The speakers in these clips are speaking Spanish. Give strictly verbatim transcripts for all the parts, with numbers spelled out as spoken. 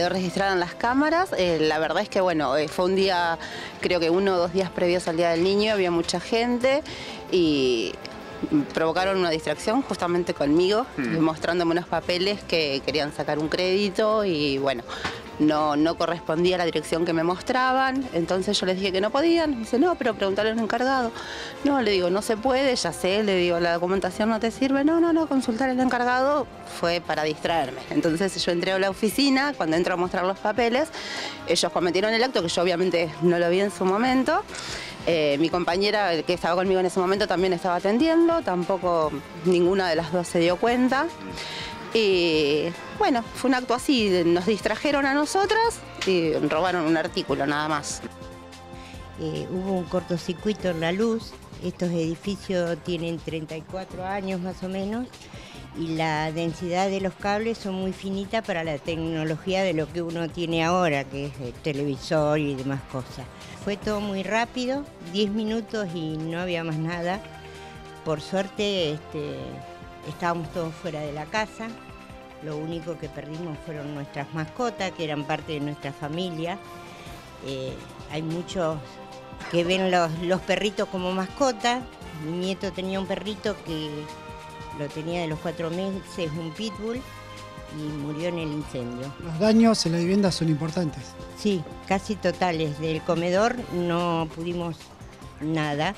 registraran las cámaras. Eh, la verdad es que bueno, eh, fue un día, creo que uno o dos días previos al Día del Niño, había mucha gente y provocaron una distracción justamente conmigo, hmm. mostrándome unos papeles que querían sacar un crédito y bueno, no, no correspondía a la dirección que me mostraban, entonces yo les dije que no podían. Me dice, no, pero preguntarle a un encargado. No, le digo, no se puede, ya sé, le digo, la documentación no te sirve. No, no, no, consultar al encargado fue para distraerme. Entonces yo entré a la oficina, cuando entro a mostrar los papeles, ellos cometieron el acto que yo obviamente no lo vi en su momento. Eh, mi compañera que estaba conmigo en ese momento también estaba atendiendo, tampoco ninguna de las dos se dio cuenta. Y bueno, fue un acto así, nos distrajeron a nosotras y robaron un artículo nada más. Eh, hubo un cortocircuito en la luz, estos edificios tienen treinta y cuatro años más o menos y la densidad de los cables son muy finitas para la tecnología de lo que uno tiene ahora, que es el televisor y demás cosas. Fue todo muy rápido, diez minutos y no había más nada. Por suerte este, estábamos todos fuera de la casa. Lo único que perdimos fueron nuestras mascotas, que eran parte de nuestra familia. Eh, hay muchos que ven los, los perritos como mascotas. Mi nieto tenía un perrito que lo tenía de los cuatro meses, un pitbull, y murió en el incendio. Los daños en la vivienda son importantes. Sí, casi totales. Del comedor no pudimos nada.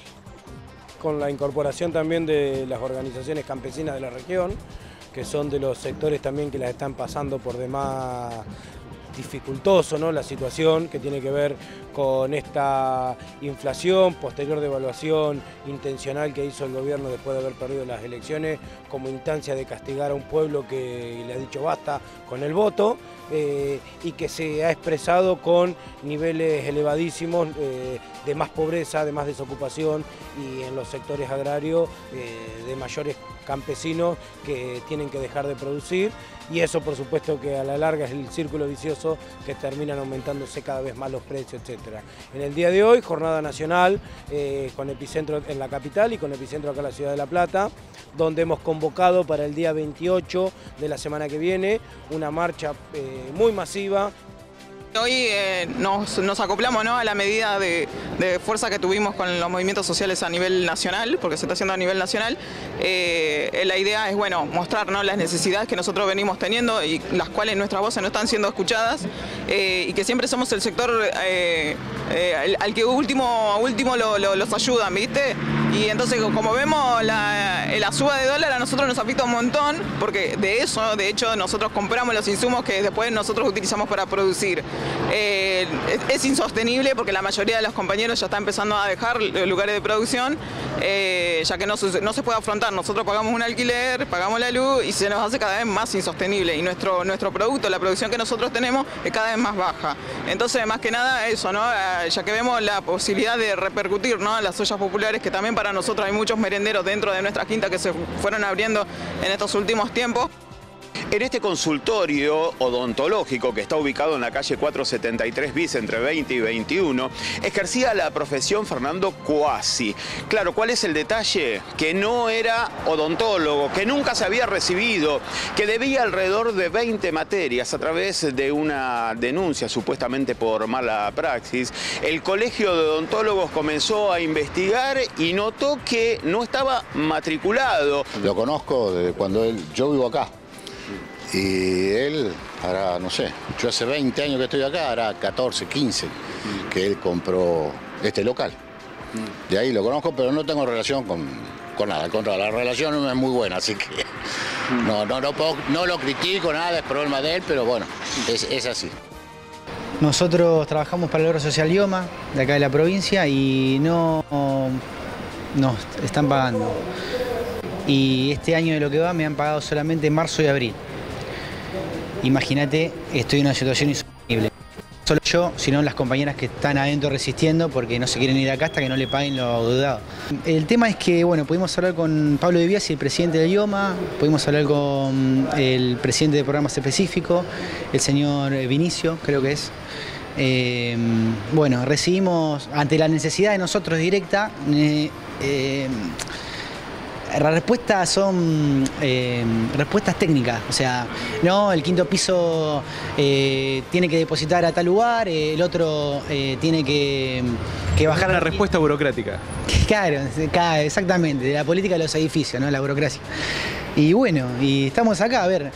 Con la incorporación también de las organizaciones campesinas de la región, que son de los sectores también que las están pasando por demás dificultoso, ¿no? La situación que tiene que ver con esta inflación, posterior devaluación intencional que hizo el gobierno después de haber perdido las elecciones como instancia de castigar a un pueblo que le ha dicho basta con el voto eh, y que se ha expresado con niveles elevadísimos eh, de más pobreza, de más desocupación y en los sectores agrarios eh, de mayores campesinos que tienen que dejar de producir y eso por supuesto que a la larga es el círculo vicioso que terminan aumentándose cada vez más los precios, etcétera. En el día de hoy, jornada nacional eh, con epicentro en la capital y con epicentro acá en la ciudad de La Plata, donde hemos convocado para el día veintiocho de la semana que viene una marcha eh, muy masiva. Hoy eh, nos, nos acoplamos, ¿no?, a la medida de, de fuerza que tuvimos con los movimientos sociales a nivel nacional, porque se está haciendo a nivel nacional. Eh, la idea es, bueno, mostrar, ¿no?, las necesidades que nosotros venimos teniendo y las cuales nuestras voces no están siendo escuchadas eh, y que siempre somos el sector eh, eh, al, al que último, último lo, lo, los ayudan, ¿viste? Y entonces, como vemos, la, la suba de dólar a nosotros nos afecta un montón, porque de eso, de hecho, nosotros compramos los insumos que después nosotros utilizamos para producir. Eh, es, es insostenible porque la mayoría de los compañeros ya está empezando a dejar lugares de producción, eh, ya que no, no se puede afrontar. Nosotros pagamos un alquiler, pagamos la luz y se nos hace cada vez más insostenible. Y nuestro, nuestro producto, la producción que nosotros tenemos, es cada vez más baja. Entonces, más que nada, eso, ¿no? Ya que vemos la posibilidad de repercutir, ¿no?, a las ollas populares, que también para nosotros hay muchos merenderos dentro de nuestra quinta que se fueron abriendo en estos últimos tiempos. En este consultorio odontológico que está ubicado en la calle cuatrocientos setenta y tres bis entre veinte y veintiuno, ejercía la profesión Fernando Cuasi. Claro, ¿cuál es el detalle? Que no era odontólogo, que nunca se había recibido, que debía alrededor de veinte materias a través de una denuncia supuestamente por mala praxis. El Colegio de Odontólogos comenzó a investigar y notó que no estaba matriculado. Lo conozco desde cuando él, yo vivo acá. Y él, hará, no sé, yo hace veinte años que estoy acá, hará catorce, quince, que él compró este local. De ahí lo conozco, pero no tengo relación con, con nada. Al contrario, la relación no es muy buena, así que no, no, no, puedo, no lo critico, nada, es problema de él, pero bueno, es, es así. Nosotros trabajamos para la obra social IOMA, de acá de la provincia, y no nos están pagando. Y este año de lo que va me han pagado solamente marzo y abril. Imagínate, estoy en una situación insostenible. No solo yo, sino las compañeras que están adentro resistiendo porque no se quieren ir acá hasta que no le paguen lo deudado. El tema es que, bueno, pudimos hablar con Pablo De Biasi, el presidente del IOMA, pudimos hablar con el presidente de programas específicos, el señor Vinicio, creo que es. Eh, bueno, recibimos, ante la necesidad de nosotros directa, eh, eh, las respuestas son eh, respuestas técnicas, o sea, no, el quinto piso eh, tiene que depositar a tal lugar, eh, el otro eh, tiene que, que bajar... Una respuesta burocrática. Claro, exactamente, de la política de los edificios, ¿no? La burocracia. Y bueno, y estamos acá, a ver...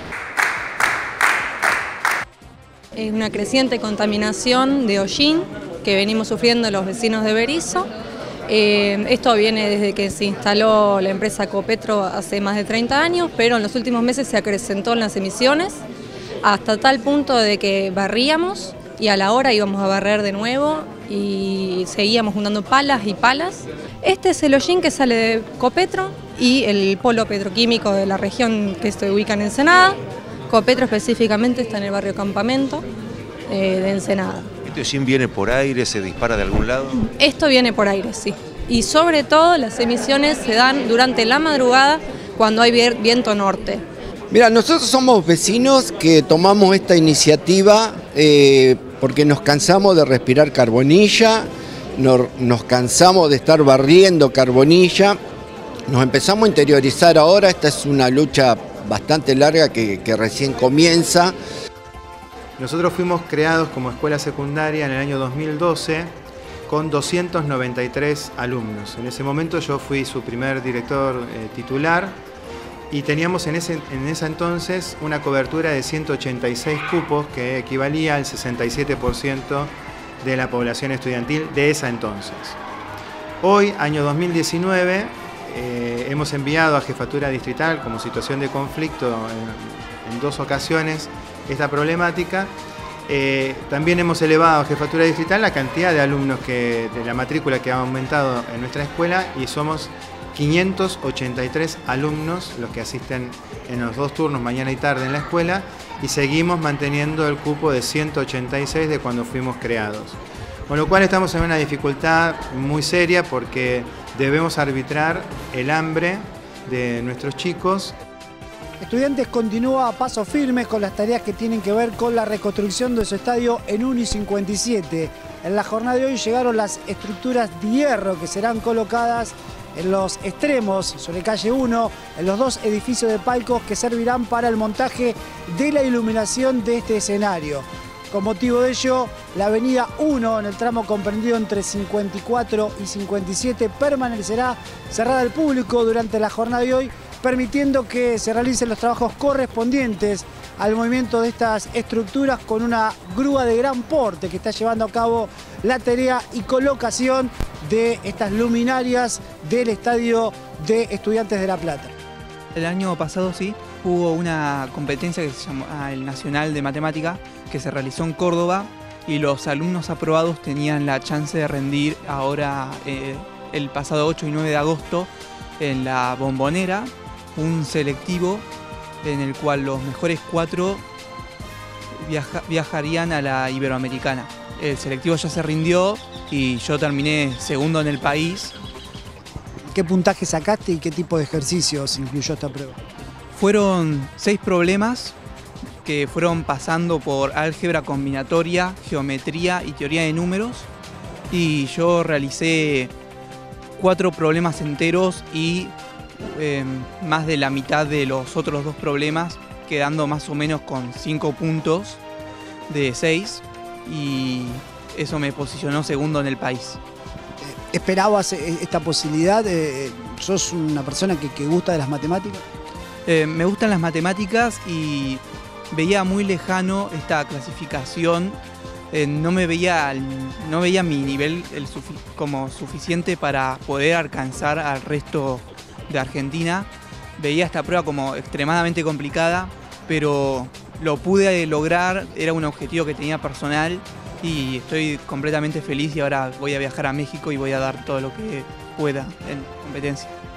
Es una creciente contaminación de hollín que venimos sufriendo los vecinos de Berisso. Eh, esto viene desde que se instaló la empresa Copetro hace más de treinta años, pero en los últimos meses se acrecentó en las emisiones hasta tal punto de que barríamos y a la hora íbamos a barrer de nuevo y seguíamos juntando palas y palas. Este es el hollín que sale de Copetro y el polo petroquímico de la región que se ubica en Ensenada. Copetro específicamente está en el barrio Campamento eh, de Ensenada. ¿Este hollín viene por aire, se dispara de algún lado? Esto viene por aire, sí. Y sobre todo las emisiones se dan durante la madrugada cuando hay viento norte. Mira, nosotros somos vecinos que tomamos esta iniciativa eh, porque nos cansamos de respirar carbonilla, nos, nos cansamos de estar barriendo carbonilla, nos empezamos a interiorizar ahora, esta es una lucha bastante larga que, que recién comienza. Nosotros fuimos creados como escuela secundaria en el año dos mil doce con doscientos noventa y tres alumnos. En ese momento yo fui su primer director eh, titular y teníamos en ese, en ese entonces una cobertura de ciento ochenta y seis cupos que equivalía al sesenta y siete por ciento de la población estudiantil de esa entonces. Hoy, año dos mil diecinueve, eh, hemos enviado a Jefatura Distrital como situación de conflicto en, en dos ocasiones esta problemática. Eh, también hemos elevado a Jefatura Distrital la cantidad de alumnos que, de la matrícula que ha aumentado en nuestra escuela y somos quinientos ochenta y tres alumnos los que asisten en los dos turnos, mañana y tarde, en la escuela, y seguimos manteniendo el cupo de ciento ochenta y seis de cuando fuimos creados. Con lo cual estamos en una dificultad muy seria porque debemos arbitrar el hambre de nuestros chicos. Estudiantes continúa a paso firme con las tareas que tienen que ver con la reconstrucción de su estadio en uno y cincuenta y siete. En la jornada de hoy llegaron las estructuras de hierro que serán colocadas en los extremos, sobre calle uno, en los dos edificios de palcos que servirán para el montaje de la iluminación de este escenario. Con motivo de ello, la avenida uno, en el tramo comprendido entre cincuenta y cuatro y cincuenta y siete, permanecerá cerrada al público durante la jornada de hoy, permitiendo que se realicen los trabajos correspondientes al movimiento de estas estructuras con una grúa de gran porte que está llevando a cabo la tarea y colocación de estas luminarias del Estadio de Estudiantes de La Plata. El año pasado sí, hubo una competencia que se llamó el Nacional de Matemática que se realizó en Córdoba y los alumnos aprobados tenían la chance de rendir ahora eh, el pasado ocho y nueve de agosto en la Bombonera, un selectivo en el cual los mejores cuatro viaja, viajarían a la Iberoamericana. El selectivo ya se rindió y yo terminé segundo en el país. ¿Qué puntaje sacaste y qué tipo de ejercicios incluyó esta prueba? Fueron seis problemas que fueron pasando por álgebra combinatoria, geometría y teoría de números. Y yo realicé cuatro problemas enteros y Eh, más de la mitad de los otros dos problemas, quedando más o menos con cinco puntos de seis, y eso me posicionó segundo en el país. ¿Esperabas esta posibilidad? ¿Sos una persona que, que gusta de las matemáticas? Eh, me gustan las matemáticas y veía muy lejano esta clasificación. Eh, no me veía, no veía mi nivel el sufi- como suficiente para poder alcanzar al resto de Argentina. Veía esta prueba como extremadamente complicada, pero lo pude lograr, era un objetivo que tenía personal y estoy completamente feliz y ahora voy a viajar a México y voy a dar todo lo que pueda en competencia.